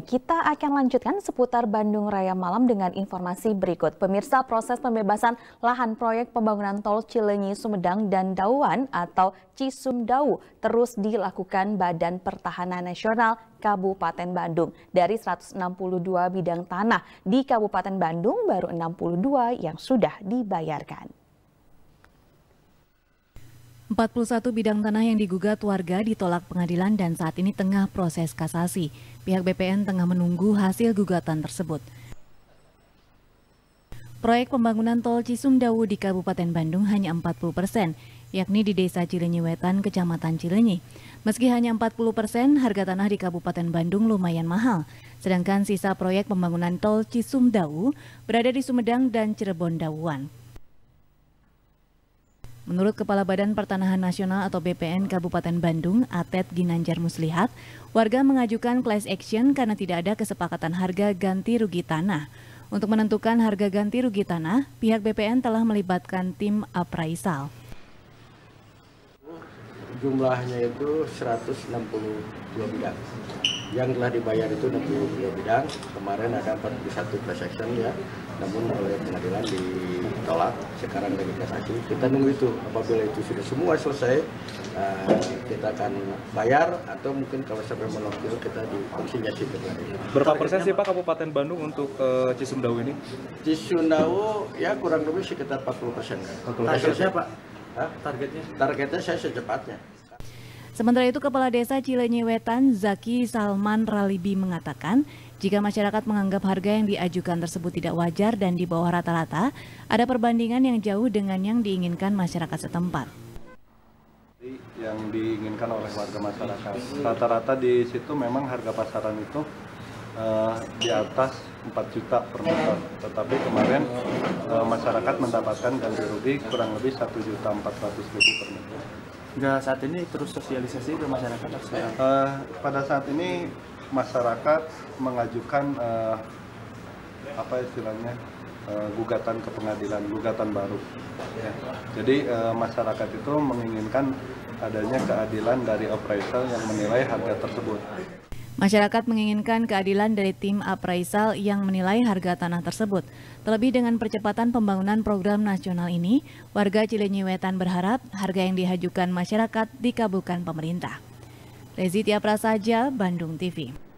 Kita akan lanjutkan seputar Bandung Raya Malam dengan informasi berikut. Pemirsa, proses pembebasan lahan proyek pembangunan tol Cileunyi Sumedang dan Dauan atau Cisumdawu terus dilakukan Badan Pertahanan Nasional Kabupaten Bandung. Dari 162 bidang tanah di Kabupaten Bandung, baru 62 yang sudah dibayarkan. 41 bidang tanah yang digugat warga ditolak pengadilan dan saat ini tengah proses kasasi. Pihak BPN tengah menunggu hasil gugatan tersebut. Proyek pembangunan tol Cisumdawu di Kabupaten Bandung hanya 40%, yakni di Desa Cileunyi Wetan, Kecamatan Cileunyi. Meski hanya 40%, harga tanah di Kabupaten Bandung lumayan mahal. Sedangkan sisa proyek pembangunan tol Cisumdawu berada di Sumedang dan Cirebon Dauan. Menurut Kepala Badan Pertanahan Nasional atau BPN Kabupaten Bandung, Atet Ginanjar Muslihat, warga mengajukan class action karena tidak ada kesepakatan harga ganti rugi tanah. Untuk menentukan harga ganti rugi tanah, pihak BPN telah melibatkan tim appraisal. Jumlahnya itu 162 bidang. Yang telah dibayar itu 62 bidang. Kemarin ada 41 class action ya, namun oleh pengadilan ditolak. Sekarang lagi kasasi. Kita nunggu itu. Apabila itu sudah semua selesai, kita akan bayar atau mungkin kalau sampai melokil kita dikonsinyasi kembali. Berapa persen sih Pak Kabupaten Bandung untuk Cisumdawu ini? Cisumdawu ya kurang lebih sekitar 40%. Targetnya Pak? Targetnya saya secepatnya. Sementara itu, Kepala Desa Cileunyi Wetan, Zaki Salman Ralibi mengatakan, jika masyarakat menganggap harga yang diajukan tersebut tidak wajar dan di bawah rata-rata, ada perbandingan yang jauh dengan yang diinginkan masyarakat setempat. Yang diinginkan oleh warga masyarakat, rata-rata di situ memang harga pasaran itu di atas 4 juta per meter. Tetapi kemarin masyarakat mendapatkan ganti rugi kurang lebih 1.400.000 per meter. Enggak, saat ini terus sosialisasi ke masyarakat? Pada saat ini masyarakat mengajukan apa istilahnya gugatan ke pengadilan, gugatan baru. Ya. Jadi masyarakat itu menginginkan adanya keadilan dari appraisal yang menilai harga tersebut. Masyarakat menginginkan keadilan dari tim appraisal yang menilai harga tanah tersebut. Terlebih dengan percepatan pembangunan program nasional ini, warga Cileunyi Wetan berharap harga yang diajukan masyarakat dikabulkan pemerintah. Rezi Tiaprasaja, Bandung TV.